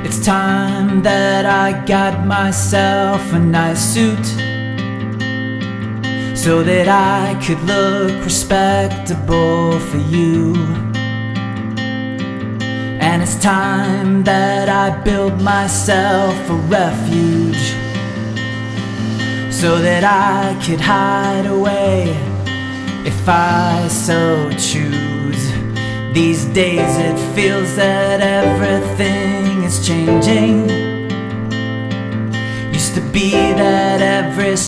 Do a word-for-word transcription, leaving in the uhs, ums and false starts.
It's time that I got myself a nice suit, so that I could look respectable for you. And it's time that I build myself a refuge, so that I could hide away if I so choose. These days it feels that everything is changing. Used to be that every